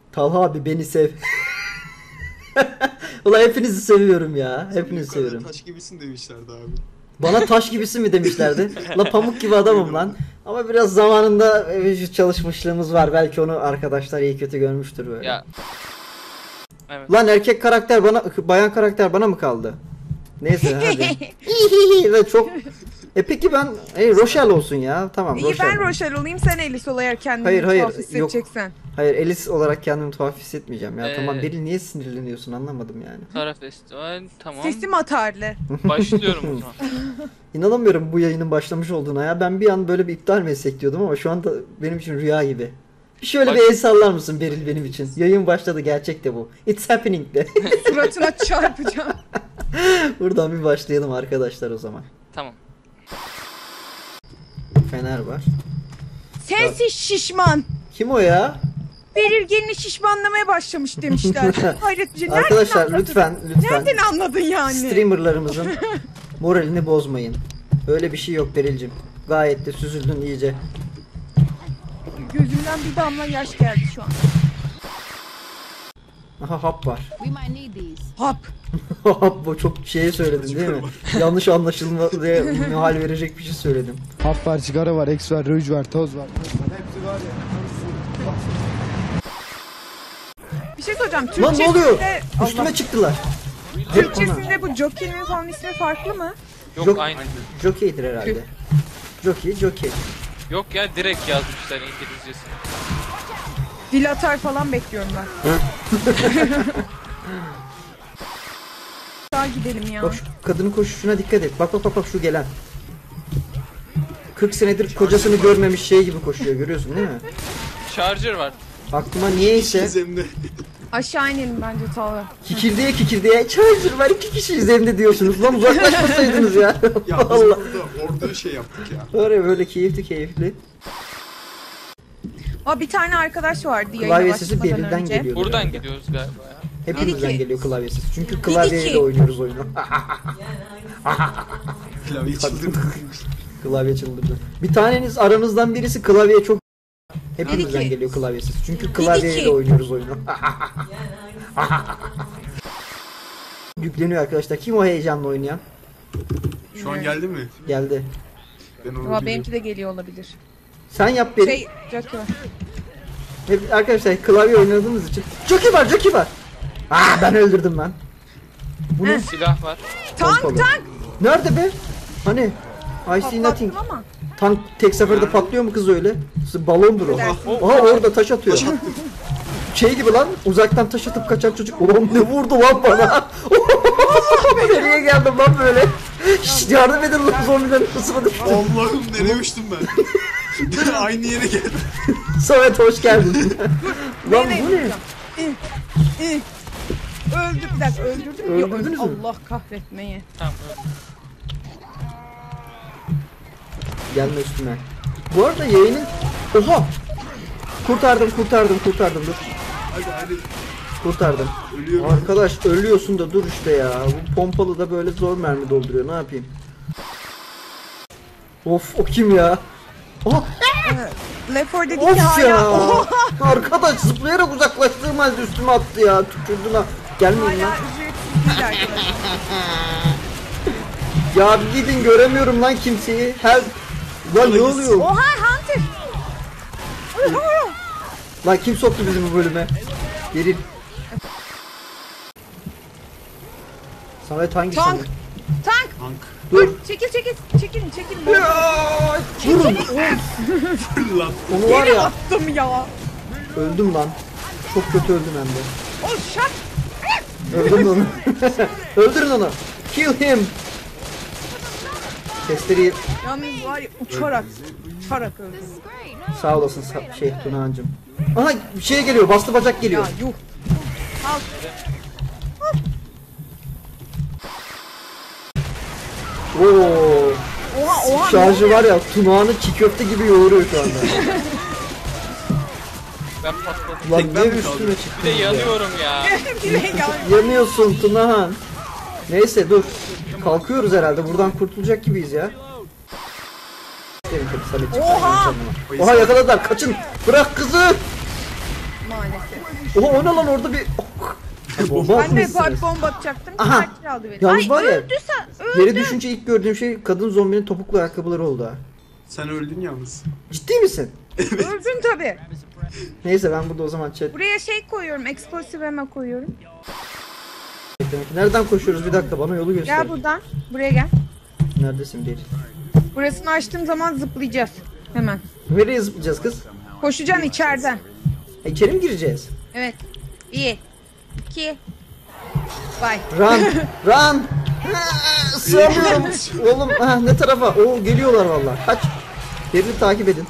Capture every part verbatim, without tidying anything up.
Talha abi beni sev. Ulan hepinizi seviyorum ya. Hepinizi seviyorum. Taş gibisin demişlerdi abi. Bana taş gibisi mi demişlerdi? La pamuk gibi adamım lan. Ama biraz zamanında çalışmışlığımız var. Belki onu arkadaşlar iyi kötü görmüştür böyle. Ya. Evet. Lan erkek karakter bana, bayan karakter bana mı kaldı? Neyse hadi. Ve çok. E peki ben, hey Rochelle olsun ya. Tamam. İyi Rochelle. ben Rochelle olayım, sen Alice ol eğer kendini Hayır, hayır, tuhaf hissedeceksen. Hayır, Alice olarak kendimi tuhaf hissetmeyeceğim ya. Ee, Tamam, Beril niye sinirleniyorsun anlamadım yani. Kara Festival tamam. Sesim atarlı. Başlıyorum o zaman. İnanamıyorum bu yayının başlamış olduğuna ya. Ben bir an böyle bir iptal mi etsek diyordum ama şu anda benim için rüya gibi. Şöyle Baş... bir el sallar mısın Beril benim için? Yayın başladı, gerçek de bu. It's happening de. Suratına çarpacağım. Buradan bir başlayalım arkadaşlar o zaman. Tamam. Fener var. Sensiz şişman. Kim o ya? Beril gelini şişmanlamaya başlamış demişler. Hayret bir şey. Nereden Arkadaşlar anladın? lütfen lütfen. Nereden anladın yani? Streamerlarımızın moralini bozmayın. Öyle bir şey yok Beril'cim. Gayet de süzüldün iyice. Gözümden bir damla yaş geldi şu an. Aha hap var. Hap. Hap bu çok şey söyledin değil mi? Yanlış anlaşılma diye hal verecek bir şey söyledim. Hap var, sigara var, eks var, ruj var, toz var. Hepsi var ya. Bir şey soracağım. Lan ne oluyor? Türkçesinde... Üstüme Allah. çıktılar. Türkçesinde bu jockey'nin falan ismi farklı mı? Yok Jok- aynı. Jockey'dir herhalde. Jockey, jockey. Yok ya direkt yazmışlar İngilizcesi. Dil atar falan bekliyorum ben. Daha gidelim ya. Bak şu kadının koşuşuna dikkat et. Bak bak bak bak şu gelen. kırk senedir kocasını görmemiş şey gibi koşuyor, görüyorsun değil mi? Charger var. Aklıma niyeyse Zemde. Aşağı inelim bence Talha. kikirdiye kikirdiye Charger var, iki kişi üzerinde diyorsunuz. Lan uzaklaşmasaydınız ya. Ya biz Allah. burada orada şey yaptık ya. Var ya böyle keyifli keyifli. Aa bir tane arkadaş vardı yayına Klavye sesi başlamadan Beril'den önce. geliyor. Buradan gidiyoruz galiba ya. Hepimizden Bir iki. geliyor klavye sesi. Çünkü Bir klavyeyle iki. oynuyoruz oyunu. Klavye çıldırdı. Klavye çıldırdı. Bir taneniz aranızdan birisi klavyeye çok... Hepimizden iki. geliyor klavye sesi. Çünkü iki. klavyeyle oynuyoruz oyunu. Yükleniyor arkadaşlar. Kim o heyecanla oynayan? Şu an geldi mi? Geldi. Ben onu Ama biliyorum. benimki de geliyor olabilir. Sen yap beni. Şey, jockey. Hep, arkadaşlar klavye oynadığımız için. Jockey var, jockey var. Aa ben öldürdüm lan. Bunu Silah var. Tank pompalı. tank! Nerede be? Hani? I see nothing. Patlattım ama. Tank tek seferde patlıyor mu kız öyle? Balondur o. Dersin. Aha orada taş atıyor. Şey gibi lan, uzaktan taş atıp kaçan çocuk. Ulan ne vurdu lan bana? Nereye geldim lan böyle? Şşt yardım edin lan, zombilerin kısmı düştü. Allah'ım nereye uçtum ben? Aynı yere geldim. Samet hoş geldin. Lan bu ne? vuracağım? İh, ih. Öldü bir dakika öldürdüm ya. Öldürdünüz mü? Allah kahretmeyi. Tamam. Gelme üstüme. Bu arada yayının... Oha! Kurtardım kurtardım kurtardım dur. Hadi hadi. Kurtardım. Ölüyorum. Arkadaş ölüyorsun da dur işte ya. Bu pompalı da böyle zor mermi dolduruyor. Ne yapayım? Of o kim ya? Oha! Left four dedi Of ki hala. ya! Oha! Arkadaş zıplayarak uzaklaştığım halde üstüme attı ya. Tükürdün ha. Gelmeyin lan. Hala ücretsiz değil arkadaşlar. Ya bir gidin, göremiyorum lan kimseyi. Her... Lan ne oluyor? Oha Hunter! Lan kim soktu bizi bu bölüme? Geril. Samet hangisi? Tank! Tank! Tank. Dur. Çekil çekil çekilin çekilin. Ya, Vurun. Fırlat. Onu var Geri ya. attım ya. Öldüm lan. Çok kötü öldüm hem de. O şak. Öldürün onu. Öldürün onu. Kill him. Testereyi Yalnız var ya uçarak. Uçarak öldüm. sağ olasın sa- şey Tunağancım. Aha bir şey geliyor. Bastı bacak geliyor. Ya yuh. Al. Oo. Oha oha. Şarjı var ya, Tunağan'ı çiğ köfte gibi yoğuruyor şu anda. Ben patladım. Lan Tek ne ben mi üstüme kaldım? çıktın Bir de ya. yanıyorum ya. Bile ya. Yanıyorsun Tunahan. Neyse dur. Kalkıyoruz herhalde. Buradan kurtulacak gibiyiz ya. Oha! Oha yakaladılar. Kaçın. Bırak kızı. maalesef. Oha o ne lan orada bir... Bomba Ben de atmışsınız. part bomba atacaktım. Aha. Kimerçi aldı beni. Yalnız Ay var ya, öldü sen. Öldü. Yere düşünce ilk gördüğüm şey kadın zombinin topuklu ayakkabıları oldu ha. Sen öldün yalnız. Ciddi misin? Öldün tabi. Neyse ben burada o zaman chat. Buraya şey koyuyorum. Explosive ammo koyuyorum. Nereden koşuyoruz bir dakika bana yolu göster. Gel buradan. Buraya gel. Neredesin Beril? Burasını açtığım zaman zıplayacağız. Hemen. Nereye zıplayacağız kız? Koşacaksın içeriden. E, içeri mi gireceğiz? Evet. İyi. İki. Bye. Run! Run! Ha, sığamıyorum. Oğlum ha, ne tarafa? Oo geliyorlar vallahi. Kaç. Beril'i takip edin.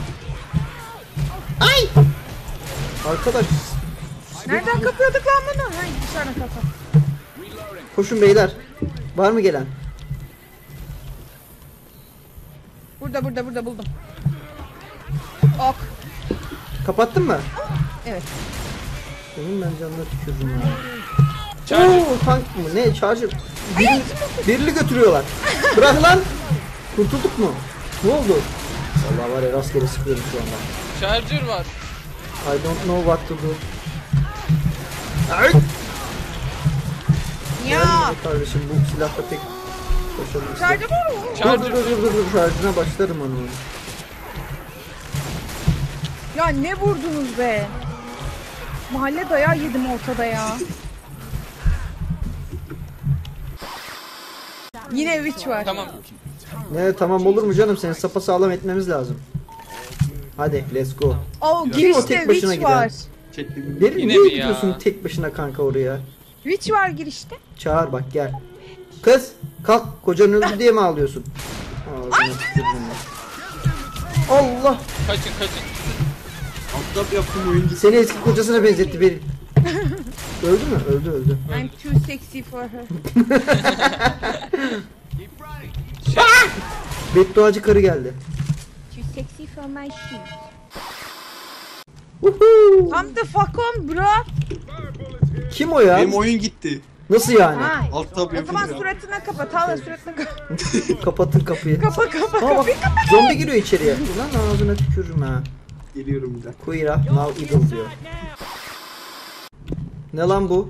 Ay! Arkadaş. Nereden kapıyorduk lan bunu? Ha dışarıdan kapat. Koşun beyler. Var mı gelen? Burada burada burada buldum. Ok. Kapattın mı? Evet. Benim ben canına tükürdüm ya. Charger. Oo tank mı? Ne? Charger. Birini, birini götürüyorlar. Bırak lan. Kurtulduk mu? Ne oldu? Vallahi var ya rastgele sıkıyorum şu anda. Charger var. I don't know what to do. Ay! Ya. Yani kardeşim bu silahla pek başarılı. Şarjı var mı? Dur dur Charger. dur dur dur şarjına başlarım onu. Ya ne vurdunuz be? Mahalle dayağı yedim ortada ya. Yine witch var. Tamam. Ne tamam olur mu canım seni sapa sağlam etmemiz lazım. Hadi let's go. Oh Kim o girişte tek başına witch var. Çektim. Derin Yine niye mi gidiyorsun ya? tek başına kanka oraya? Witch var girişte. Çağır bak gel. Kız kalk kocan öldü diye mi ağlıyorsun? Ağzına tükürdüm ya. Allah Kaçın kaçın. Alt yaptım oyun gitti. seni eski kocasına benzetti Beril. Öldü mü? Öldü öldü. I'm too sexy for her. Bedduacı karı geldi. Too sexy for my shoes. Woohoo! Come the fuck on bro. Kim o ya? Benim oyun gitti. Nasıl yani? Ha. Alt tab O zaman yapınca. suratına kapat. Hala suratına kapat. Kapatın kapıyı. Kapa kapa Aa bak kapıyı kapat. zombi giriyor içeriye. Ulan ağzına tükürürüm ha. Geliyorum bir dakika. Queera now evil diyor. Ne lan bu?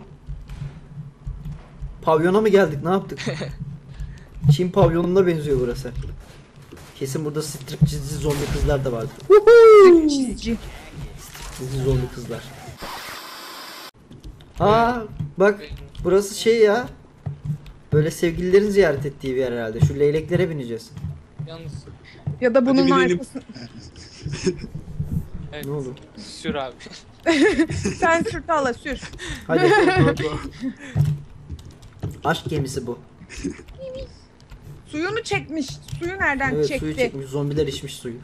Pavyona mı geldik? Ne yaptık? Çin pavyonuna benziyor burası. Kesin burada stripçi zombi kızlar da vardı. Çizici. Dizi zombi kızlar. Aa bak burası şey ya. Böyle sevgililerin ziyaret ettiği bir yer herhalde. Şu leyleklere bineceğiz. Yalnız. Ya da bunun binelim. arkasına. Evet. Ne oldu? Sür abi. Sen sürt hala sür. Hadi. Aşk gemisi bu. Suyunu çekmiş. Suyu nereden Evet çekti? suyu çekmiş. Zombiler içmiş suyu.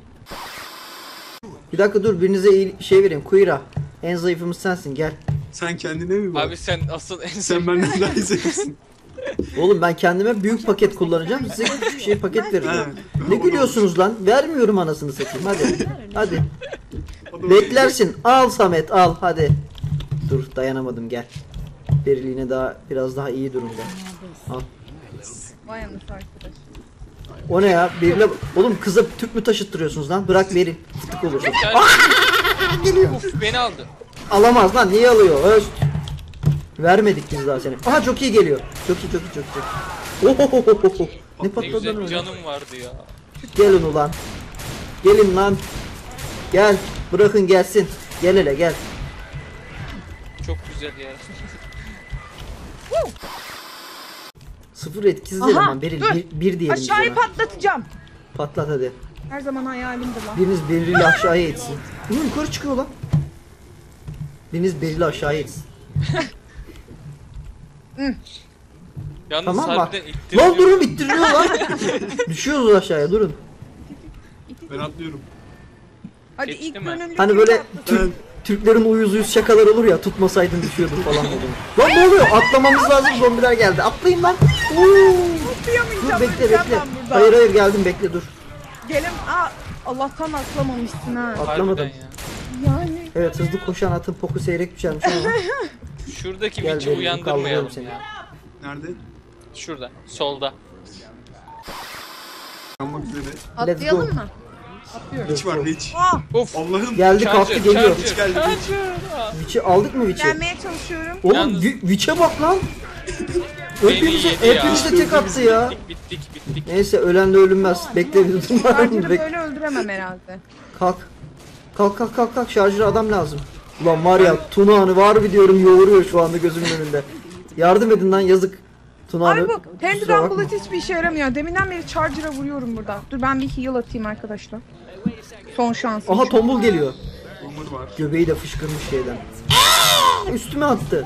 Bir dakika dur birinize iyi şey vereyim. Queera. En zayıfımız sensin gel. Sen kendine mi bak? Abi sen asıl en Sen benden daha iyi zevksin. Oğlum ben kendime büyük paket kullanacağım. Size küçük şey paket Ha, vereceğim. Ne gülüyorsunuz lan? Vermiyorum anasını satayım hadi. Hadi. O da- Beklersin. Al Samet al hadi. Dur dayanamadım gel. Beril yine daha biraz daha iyi durumda. Al. Vay anasını arkadaş. O ne ya? Beril'e oğlum kıza tüp mü taşıttırıyorsunuz lan? Bırak Beril. Fıtık olursun. Geliyor. Uf beni aldı. Alamaz lan. Niye alıyor? Öst. Vermedik biz daha seni. Aha çok iyi geliyor. Çok iyi çok iyi çok iyi. Ohohohoho. Ne Ne patladı güzel lan öyle? canım vardı ya. Gelin ulan. Gelin lan. Gel. Bırakın gelsin. Gel hele gel. Çok güzel ya. Sıfır etkisiz Aha, eleman. Beril dur. bir, bir diyelim biz Aşağıyı ona. patlatacağım. Patlat hadi. Her zaman hayalimdi lan. Biriniz Beril'i aşağıya etsin. Ulan yukarı çıkıyor lan. Biriniz Beril'i aşağıya etsin. Yalnız Tamam bak. harbiden ittiriyor. Lan durun ittiriliyor lan. Düşüyoruz aşağıya durun. Ben atlıyorum. Hadi Geçti ilk mi? gönüllü Hani kim böyle patlatacak? Türk, Türklerin uyuz uyuz şakalar olur ya tutmasaydın düşüyordun falan dedim. Lan ne oluyor? Atlamamız lazım zombiler geldi. Atlayın lan. Oo. Dur Atlayamayacağım. bekle öleceğim bekle. ben burada. Hayır hayır geldim bekle dur. Gelin. Aa, Allah'tan atlamamışsın ha. Atlamadım. Harbiden ya. Yani. Evet hızlı koşan atın poku seyrek düşermiş ama. Şuradaki Gel biçi benim, uyandırmayalım kaldırıyorum seni. ya. Nerede? Şurada. Solda. Yanmak üzere. Let's Atlayalım go. mı? Hiç var hiç. Ah, Of. Allah'ım. Geldi kalktı Charger, geliyor. charger, Hiç geldi. charger. Witch'i aldık mı Witch'i? gelmeye çalışıyorum. Oğlum Yalnız- Vi- Witch'e bak lan. Beni Hepimize, yedi ya. hepimize tek attı ya. Bittik bittik bittik. Neyse ölen de ölünmez. Bekle bir tutun. Charger'ı Bek böyle öldüremem herhalde. kalk. Kalk kalk kalk kalk şarjör adam lazım. Ulan var ya Tunağan'ı var bir diyorum yoğuruyor şu anda gözümün önünde. Yardım edin lan yazık. Tunağan'ı. Abi bu kusura Handgun bakma. Bullet hiçbir işe yaramıyor. Deminden beri Charger'a vuruyorum burada. Dur ben bir heal atayım arkadaşlar. Son şansım. Aha tombul geliyor. Umur var. Göbeği de fışkırmış şeyden. Üstüme attı.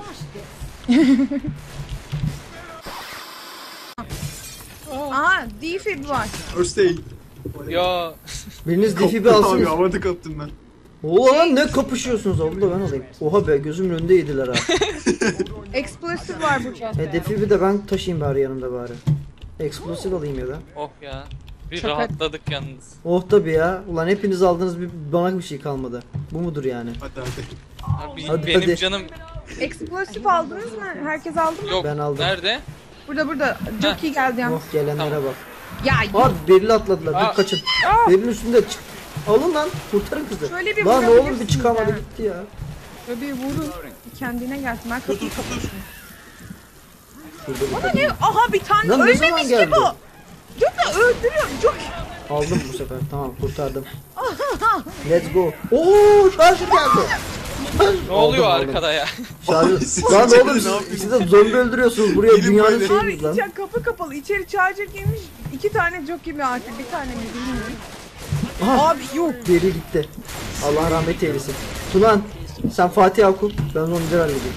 Aha defib var. First aid. Ya Biriniz defibi Kaptım abi alsın. havada kaptım ben. Oha lan ne kapışıyorsunuz oğlum da ben alayım. Oha be gözümün önünde yediler ha. Explosive var burada. E defibi de ben taşıyayım bari yanımda bari. Explosive alayım ya da. oh ya. Bir Çok rahatladık yalnız. Oh tabi ya. Ulan hepiniz aldınız bir bana bir şey kalmadı. Bu mudur yani? Hadi hadi. Abi Hadi, benim hadi. canım Explosive aldınız mı? Herkes aldı mı? yok. Ben aldım. Nerede? Burada burada. Jockey geldi yalnız. Oh gelenlere bak. Ya Abi Beril'i atladılar. Aa. Dur kaçın. Beril'in üstünde çık. Alın lan kurtarın kızı. Şöyle bir Lan oğlum bir vurabilirsiniz çıkamadı ya. gitti ya. Böyle bir vurun. Kendine gelsin. Ben Dur kapıyı dur kapatıyorum. dur. Şurada bir Ama kadın. ne? Aha bir tane Lan ne zaman ölmemiş ki geldi? bu. Jockey öldürüyor. Jockey. Aldım bu sefer. Tamam kurtardım. Let's go. Oo şarjı geldi. Ne oluyor Aldım, aldım. arkada ya? Şarjı. Siz Lan içeride oğlum ne siz, yapıyorsunuz? siz de zombi öldürüyorsunuz. Buraya Gelin dünyanın böyle. Abi şeyiyiz lan. içeri kapı kapalı. İçeri charger girmiş. İki tane jockey mi artık? Bir tane mi bilmiyorum. Aha. Abi yok. Geri gitti. Allah rahmet eylesin. Tunan sen Fatih oku. Ben onu bir halledeyim.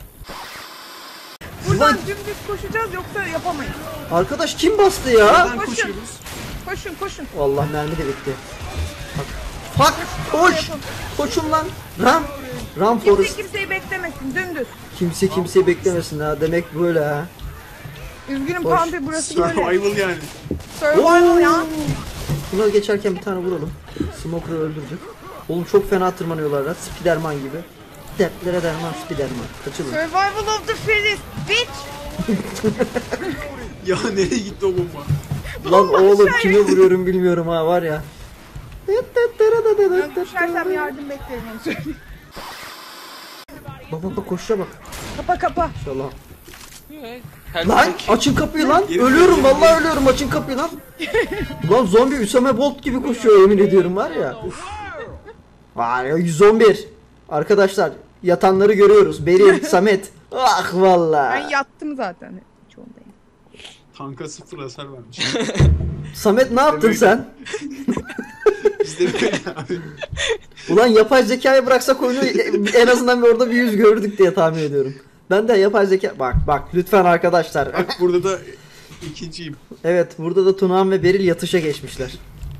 Buradan dümdüz koşacağız yoksa yapamayız. Arkadaş kim bastı ya? Nereden Koşun. koşuyoruz? Koşun koşun. Allah mermi de bitti. Bak. Fuck! Koş! Koşun lan! Run! Run Kimse Forest. kimseyi beklemesin. Dümdüz. Kimse kimseyi beklemesin ha. Demek böyle ha. Üzgünüm Koş. Pampi burası böyle. Survival yani. Survival ya. Buna geçerken bir tane vuralım. Smoker'ı öldürecek. Oğlum çok fena tırmanıyorlar lan. Spiderman gibi. Dertlere derman Spiderman. Kaçılın. Survival of the fittest. Bitch. Ya nereye gitti o bomba? Lan oğlum kime vuruyorum bilmiyorum ha var ya. Ben düşersem yardım beklerim onu söyleyeyim. Bak bak bak koşuşa bak. Kapa kapa. İnşallah. Her Lan şey- açın kapıyı lan. Geri Ölüyorum dön, vallahi ölüyorum açın kapıyı lan. Lan zombi Üsame Bolt gibi koşuyor yemin ediyorum var ya. Var ya yüz on bir. Arkadaşlar yatanları görüyoruz. Beril, Samet. Ah Ben vallahi. yattım zaten. Hiç ondayım. Tanka sıfır hasar vermiş. Samet ne yaptın Demek- sen? Biz de böyle abi. Ulan yapay zekayı bıraksak oyunu en azından bir orada bir yüz gördük diye tahmin ediyorum. Ben de yapay zeka... Bak bak lütfen arkadaşlar. Bak burada da ikinciyim. Evet burada da Tunağan ve Beril yatışa geçmişler.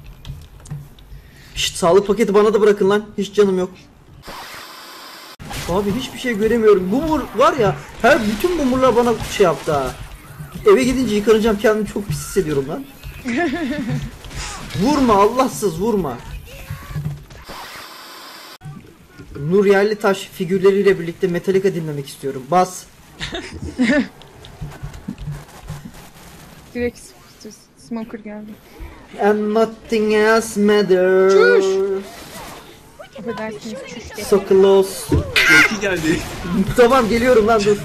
Şşt sağlık paketi bana da bırakın lan. Hiç canım yok. Abi hiçbir şey göremiyorum. Bumur var ya her bütün bumurlar bana şey yaptı ha. Eve gidince yıkanacağım kendimi çok pis hissediyorum lan. Vurma Allahsız vurma. Nur Yerlitaş figürleriyle birlikte Metallica dinlemek istiyorum. Bas. Direkt s- s- smoker geldi. And nothing else matters. Çüş. Affedersiniz çüş de. So close. İki geldi. Tamam geliyorum lan dur.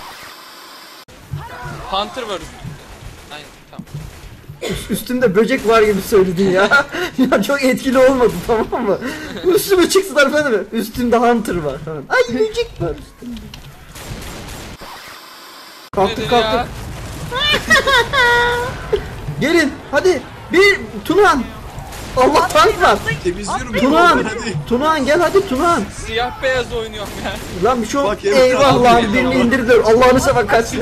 Hunter var. Aynen tamam. Üstümde böcek var gibi söyledin ya. Ya çok etkili olmadı tamam mı? Üstüme çıksınlar efendim. Üstümde Hunter var falan. Ay böcek var üstümde. Kalktım Nedir kalktım. ya? Gelin hadi. Bir Tunan. Allah tank var. Temizliyorum. Tunan. Hadi. Tunan gel hadi Tunan. Siyah beyaz oynuyorum ya. Lan bir şey yok. Bak, evet, Eyvah abi, lan eyvah. birini indirdiler. Allah'ını sever kaçsın.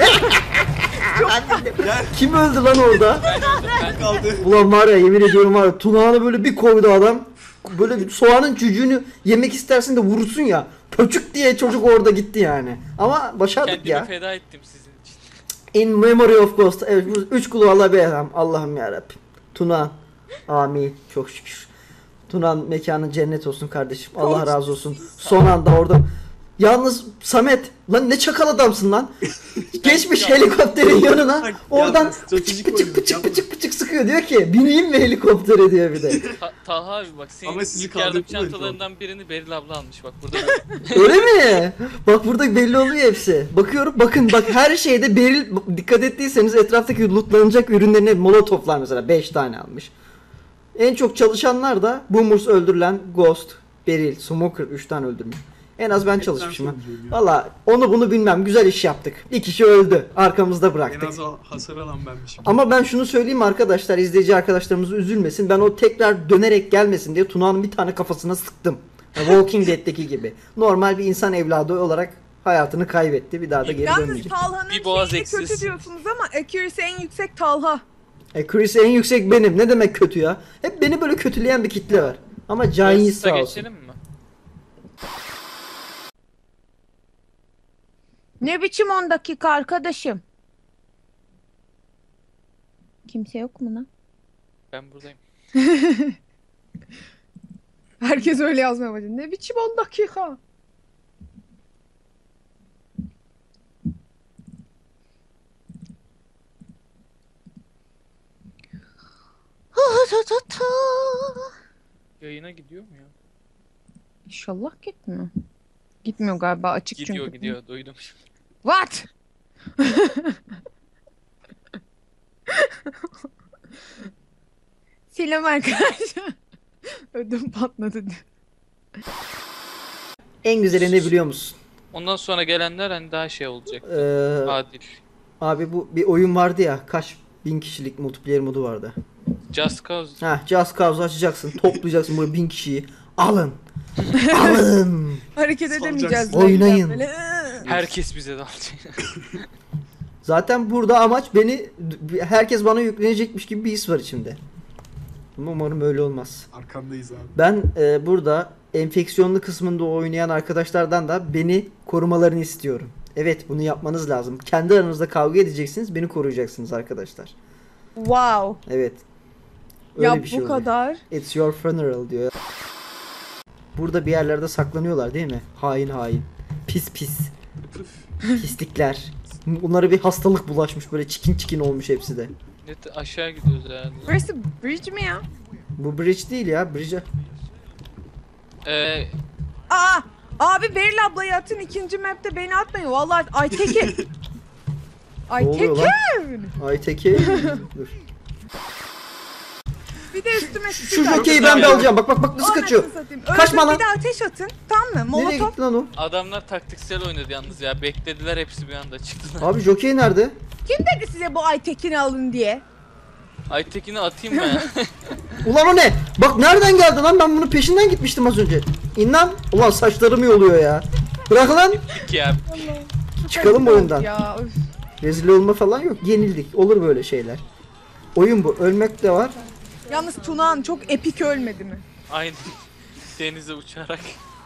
Gel. Kim öldü lan orada? Kaldı. Ulan var ya yemin ediyorum var ya Tunağan'a böyle bir koydu adam. Böyle bir soğanın cücüğünü yemek istersin de vurursun ya. Pöçük diye çocuk orada gitti yani. Ama başardık Kendimi ya. feda ettim sizin için. In memory of Ghost. Evet bu üç kulu Allah bir elham. Allah'ım yarabbim. Tunağan. Amin. Çok şükür. Tunağan mekanın cennet olsun kardeşim. Allah razı olsun. Son anda orada. Yalnız Samet Lan ne çakal adamsın lan. Geçmiş helikopterin yanına. Bak, Oradan ya, pıçık stratejik pıçık oyun, pıçık yapma. pıçık pıçık sıkıyor. Diyor ki bineyim mi helikoptere diyor bir de. Ta Taha abi bak senin Ama sizi ilk yardım kaldırıp duruyor çantalarından birini Beril abla almış bak burada. Öyle mi? Bak burada belli oluyor hepsi. Bakıyorum bakın bak her şeyde Beril, dikkat ettiyseniz etraftaki lootlanacak ürünlerine molotoflar mesela beş tane almış. En çok çalışanlar da Boomers öldürülen Ghost, Beril, Smoker üç tane öldürmüş. En az ben çalışmışım ha. sonuncuyum ya. Valla onu bunu bilmem, güzel iş yaptık. Bir kişi öldü. Arkamızda En bıraktık. az hasar alan benmişim. Ama ben şunu söyleyeyim arkadaşlar, izleyici arkadaşlarımız üzülmesin. Ben o tekrar dönerek gelmesin diye Tuna'nın bir tane kafasına sıktım. Walking Dead'teki gibi. Normal bir insan evladı olarak hayatını kaybetti. Bir daha da geri Yalnız dönmeyecek. Talha'nın Bir boğaz şeyini eksiz. kötü diyorsunuz ama accuracy en yüksek Talha. E Chris en yüksek benim. Ne demek kötü ya? Hep beni böyle kötüleyen bir kitle var. Ama Cahil Versus'a sağ olsun. geçelim mi? Ne biçim on dakika arkadaşım? Kimse yok mu lan? Ben buradayım. Herkes öyle yazmaya başladı. Ne biçim on dakika? Yayına gidiyor mu ya? İnşallah gitmiyor. Gitmiyor galiba, açık Gidiyor çünkü. gidiyor duydum. What? Selam arkadaşlar. Ödüm patladı. En güzeli ne biliyor musun? Ondan sonra gelenler hani daha şey olacak. Ee, Adil. abi bu bir oyun vardı ya. Kaç bin kişilik multiplayer modu vardı. Just Cause. Ha, Just Cause'u açacaksın. Toplayacaksın böyle bin kişiyi. Alın. Alın. Hareket edemeyeceğiz. Salacaksın. Oynayın. Böyle, Herkes bize dalacak. Zaten burada amaç beni, herkes bana yüklenecekmiş gibi bir his var içimde. Ama umarım öyle olmaz. Arkandayız abi. Ben e, burada enfeksiyonlu kısmında oynayan arkadaşlardan da beni korumalarını istiyorum. Evet, bunu yapmanız lazım. Kendi aranızda kavga edeceksiniz, beni koruyacaksınız arkadaşlar. wow. Evet. Öyle Ya bir şey bu oluyor. kadar. It's your funeral diyor. Burada bir yerlerde saklanıyorlar değil mi? Hain hain. Pis pis. Pislikler. Bunlara bir hastalık bulaşmış, böyle çikin çikin olmuş hepsi de. Net aşağı gidiyoruz herhalde. Burası bridge mi ya? Bu bridge değil ya, bridge. Ee, Aa! Abi Beril ablayı atın, ikinci map'te beni atmayın. Vallahi Aytekin. Ne oluyor lan? Aytekin. Ayteki. Dur. Bir de üstüme Şu jokeyi ben de alacağım. Bak bak bak nasıl kaçıyor. Kaçma lan. Bir de ateş atın. Tamam mı? Nereye Molotof. gitti lan o? adamlar taktiksel oynadı yalnız ya. Beklediler hepsi bir anda çıktılar. Abi jokey nerede? Kim dedi size bu Aytekin'i alın diye? Aytekin'i atayım ben. Ulan o ne? Bak nereden geldi lan? Ben bunun peşinden gitmiştim az önce. İn lan. Ulan saçlarım yoluyor ya. Bırak lan. Ki ya. Çıkalım bu oyundan. Ya üf. Rezil olma falan yok. Yenildik. Olur böyle şeyler. Oyun bu. Ölmek de var. Yalnız Tunağan çok epik ölmedi mi? Aynı. Denize uçarak.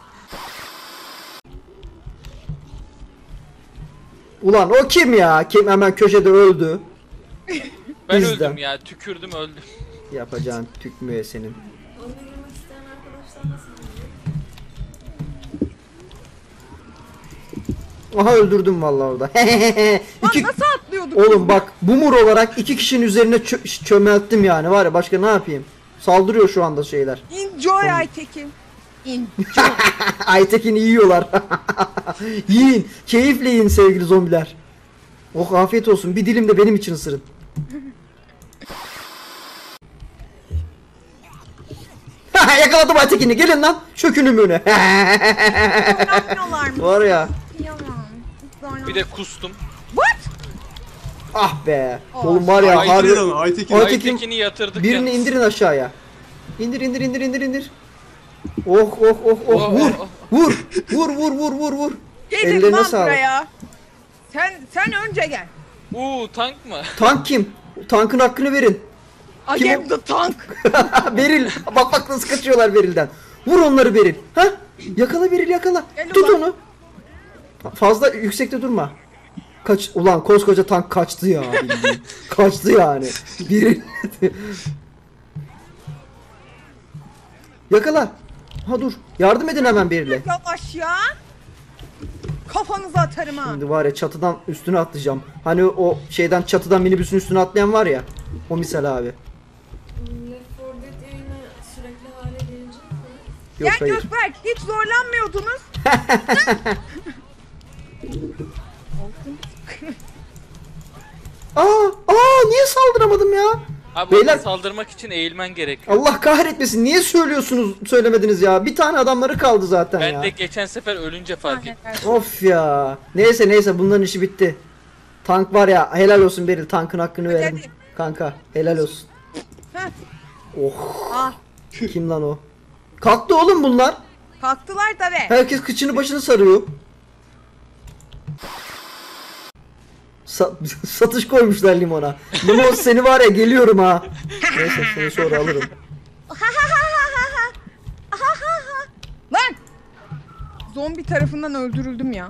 Ulan o kim ya? Kim hemen köşede öldü. Ben Bizden. öldüm ya. Tükürdüm öldüm. Yapacağın tükmüyor senin. Aha öldürdüm vallahi orada. Lan İki... nasıl atlıyorduk? Oğlum bak bumur olarak iki kişinin üzerine çö- çömelttim yani, var ya, başka ne yapayım? Saldırıyor şu anda şeyler. Enjoy Aytekin. In. Aytekin'i yiyorlar. Yiyin. Keyifle yiyin sevgili zombiler. Oh afiyet olsun. Bir dilim de benim için ısırın. Yakaladım Aytekin'i. Gelin lan. Çökün ümüğüne. Oynamıyorlar mı? Var ya. Bir de kustum. Ah be. Oh. Oğlum var ya Aytekin harbi. adamı, Aytekin. Aytekin- Aytekin'i yatırdık Birini yalnız. indirin aşağıya. İndir indir indir indir indir. Oh oh oh oh Oh, vur. oh, oh. Vur. Vur vur vur vur vur. Gelin Ellerine lan sağlık. buraya. Sen sen önce gel. Uuu tank mı? Tank kim? Tankın hakkını verin. I Kim am o? the tank. Beril. Bak bak nasıl kaçıyorlar Beril'den. Vur onları Beril. Ha? Yakala Beril yakala. Gel Tut ulan. onu. Fazla yüksekte durma. Kaç ulan, koskoca tank kaçtı ya bildiğin. Kaçtı yani. Beril. Yakala. Ha dur. Yardım edin hemen Beril'e. Yavaş ya. kafanıza atarım ha. Şimdi var ya çatıdan üstüne atlayacağım. Hani o şeyden çatıdan minibüsün üstüne atlayan var ya. O misal abi. Left four Dead yayını sürekli hale gelecek mi? Yok Ya hayır. Gökberk hiç zorlanmıyordunuz. Aa, aa niye saldıramadım ya? Abi Beyler- ona saldırmak için eğilmen gerekiyor. Allah kahretmesin. Niye söylüyorsunuz, söylemediniz ya? Bir tane adamları kaldı zaten Ben ya. de geçen sefer ölünce fark ettim. Of ya. Neyse neyse bunların işi bitti. Tank var ya, helal olsun Beril, tankın hakkını verelim. hadi. Kanka helal olsun. Heh. Oh, Ah, kim lan o? Kalktı oğlum bunlar. kalktılar tabi. Herkes kıçını başını sarıyor. Sa- satış koymuşlar limona. Limon seni var ya, geliyorum ha. Neyse seni sonra alırım. Lan! Zombi tarafından öldürüldüm ya.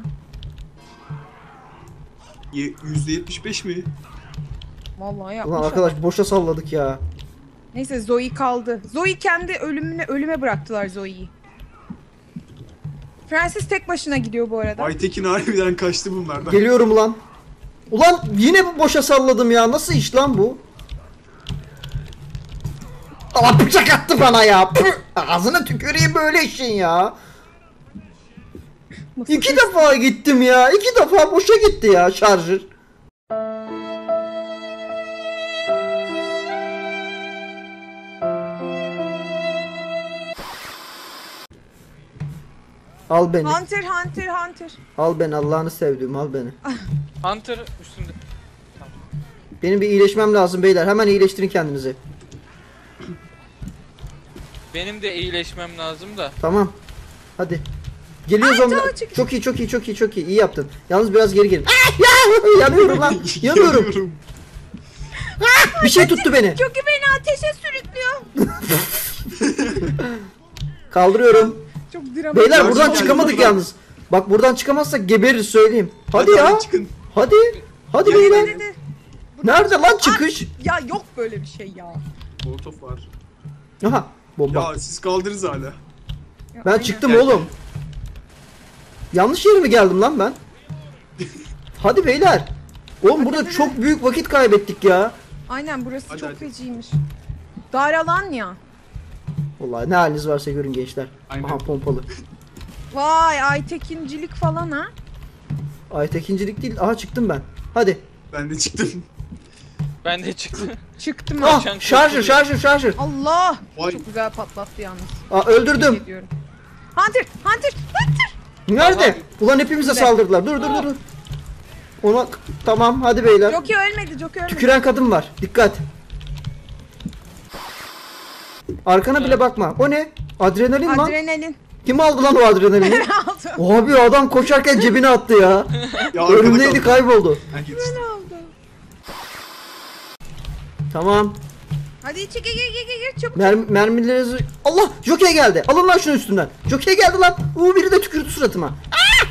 Ye- yüzde yetmiş beş mi? Vallahi yapmış. Ulan ama. arkadaş boşa salladık ya. Neyse Zoe kaldı. Zoe kendi ölümüne ölüme bıraktılar Zoe'yi. Francis tek başına gidiyor bu arada. Aytekin harbiden kaçtı bunlardan. Geliyorum lan. Ulan yine boşa salladım ya. Nasıl iş lan bu? Ama bıçak attı bana ya. Püh! Ağzına tüküreyim böyle işin ya. Nasıl İki bir- defa gittim ya. İki defa boşa gitti ya şarjır. Al beni. Hunter Hunter Hunter. Al beni, Allah'ını sevdiğim, al beni. Hunter üstünde. Benim bir iyileşmem lazım beyler. Hemen iyileştirin kendinizi. Benim de iyileşmem lazım da. Tamam. Hadi. Geliyoruz Ay, onlar. tamam, çık. Çok iyi, çok iyi, çok iyi, çok iyi. İyi yaptın. Yalnız biraz geri gelin. Ah, ya! Yanıyorum lan. Yanıyorum. Yanıyorum. Bir şey tuttu beni. Jockey beni ateşe sürüklüyor. Kaldırıyorum. Çok dramatik. Beyler Yardım buradan geldi çıkamadık buradan. yalnız. Bak buradan çıkamazsak gebeririz söyleyeyim. Hadi ya. hadi çıkın. Hadi. Hadi Gel, beyler. gel, Dedi. Nerede lan çıkış? Ya yok böyle bir şey ya. Molotof var. Aha. Bomba. Ya siz kaldırız hala. Ya Ben aynen. çıktım Gel. oğlum. Yanlış yere mi geldim lan ben? Hadi beyler. Oğlum burada hadi. çok büyük vakit kaybettik ya. Aynen burası Hadi, çok hadi. feciymiş. Dar alan ya. Vallahi ne haliniz varsa görün gençler. Aynen. Aha pompalı. Vay Aytekincilik falan ha. Aytekincilik değil. Aha çıktım ben. Hadi. Ben de çıktım. Ben de çıktım. Çıktım Ah, Kaçan şarjır kurtuluyor. şarjır şarjır. Allah. Vay. Çok güzel patlattı yalnız. Aa, öldürdüm. Ediyorum. Hunter, Hunter, Hunter. Nerede? Tamam. Ulan hepimize Burada. saldırdılar. Dur dur dur dur. Ona tamam hadi beyler. Jockey ölmedi, Jockey ölmedi. Tüküren kadın var. Dikkat. Arkana bile bakma. O ne? Adrenalin lan. Adrenalin. Kim aldı lan o adrenalini? aldı. Abi adam koşarken cebine attı ya. Ya arkada Önümdeydi, kaldı. kayboldu. Ben yetiştim. aldı. Tamam. Hadi içe gir gir gir gir çabuk. Mer mermilerinizi... Allah! Jockey geldi. Alın lan şunu üstünden. Jockey geldi lan. Uuu biri de tükürdü suratıma. Aa!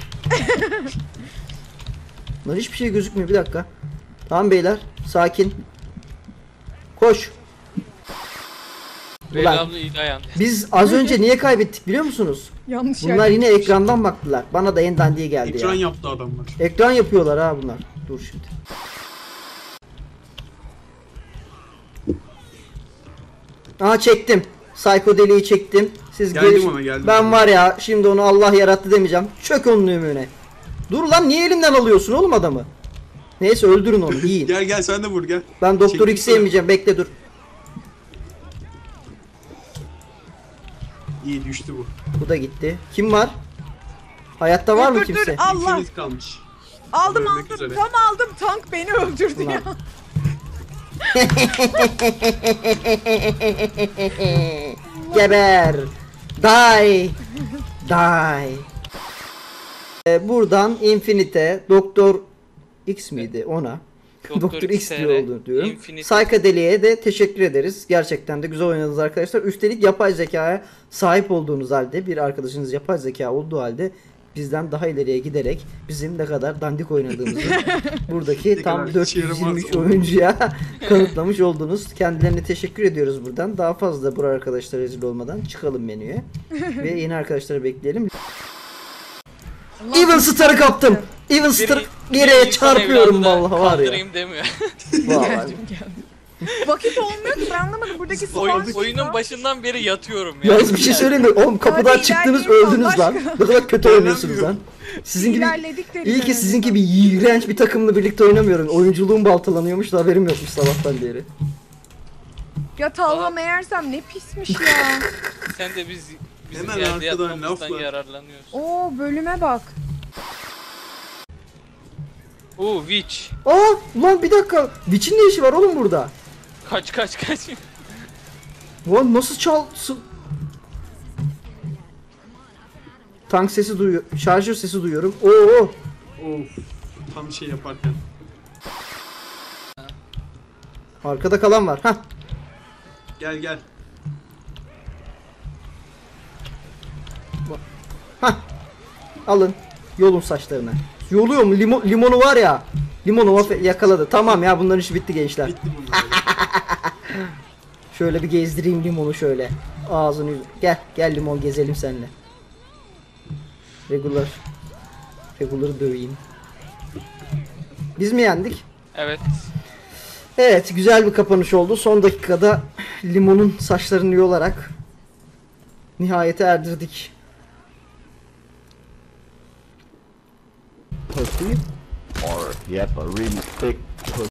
Lan hiçbir şey gözükmüyor. Bir dakika. Tamam beyler. Sakin. Koş. Leyla Ulan. abla iyi dayan. Biz az önce niye kaybettik biliyor musunuz? Yanlış Bunlar yerde. yine ekrandan baktılar. Bana da en dandiye geldi Ekran ya. yaptı adamlar. Ekran yapıyorlar ha bunlar. Dur şimdi. Aa çektim. Psychodeliği çektim. Siz Geldim geliş- ona, geldim Ben ona. var ya şimdi onu Allah yarattı demeyeceğim. Çök onun ümüğüne. Dur lan niye elimden alıyorsun oğlum adamı? Neyse öldürün onu yiyin. Gel gel sen de vur gel. Ben Doktor Çektim X'i sana. yemeyeceğim. Bekle dur. İyi düştü bu. Bu da gitti. Kim var? Hayatta var Dur, mı dur, kimse? dur. Allah. Infinite kalmış. Aldım Ölmek aldım. üzere. Tam aldım. Tank beni öldürdü Ulan. ya. Geber. Die. Die. Ee, buradan Infinite, Doktor X miydi ona? Doktor Doktor X X diyor oldu diyorum. Infinite. Psychedelia'ya de teşekkür ederiz. Gerçekten de güzel oynadınız arkadaşlar. Üstelik yapay zekaya sahip olduğunuz halde, bir arkadaşınız yapay zeka olduğu halde bizden daha ileriye giderek bizim ne kadar dandik oynadığımızı buradaki Ne tam kadar dört işe yüz yirmi yaramaz üç olduğunu. oyuncuya kanıtlamış oldunuz. Kendilerine teşekkür ediyoruz buradan. Daha fazla bu arkadaşlara rezil olmadan çıkalım menüye ve yeni arkadaşları bekleyelim. Allah Even bizi Star'ı kaptım. kahretsin. Even Star biri yere insan çarpıyorum evladına vallahi var ya. kandırayım demiyor. Vallahi. Geldim geldim. Vakit olmuyor ki ben anlamadım. Buradaki Oyun, spawn oyunun başından beri yatıyorum ya. Yalnız bir şey söyleyeyim mi? Oğlum kapıdan Hadi çıktınız ilerleyin öldünüz lan. Allah Ne kadar kötü oynuyorsunuz lan. Sizin gibi İlerledik de iyi ki biz sizin gibi iğrenç bir takımla birlikte oynamıyorum. Oyunculuğum baltalanıyormuş da haberim yokmuş sabahtan beri. Ya Talha meğersem ne pismiş ya. Sen de biz bizim Hemen yerde arkadan yatmamızdan laf var. yararlanıyorsun. Oo bölüme bak. Oo Witch. Aa ulan bir dakika. Witch'in ne işi var oğlum burada? Kaç kaç kaç. Ulan nasıl çal... su- Tank sesi duyuyor. Şarjör sesi duyuyorum. Oo. Of. Tam şey yaparken. Arkada kalan var. Hah. Gel gel. Hah. Alın. Yolun saçlarına. Yoluyor mu? Limon, limonu var ya. Limonu vafe- yakaladı. Tamam ya bunların işi bitti gençler. Bitti bunlar. Şöyle bir gezdireyim limonu şöyle. Ağzını yüz- Gel. Gel limon gezelim seninle. Regular. Regular'ı döveyim. Biz mi yendik? Evet. Evet, güzel bir kapanış oldu. Son dakikada limonun saçlarını yolarak nihayete erdirdik. Pussy, or yep, a really thick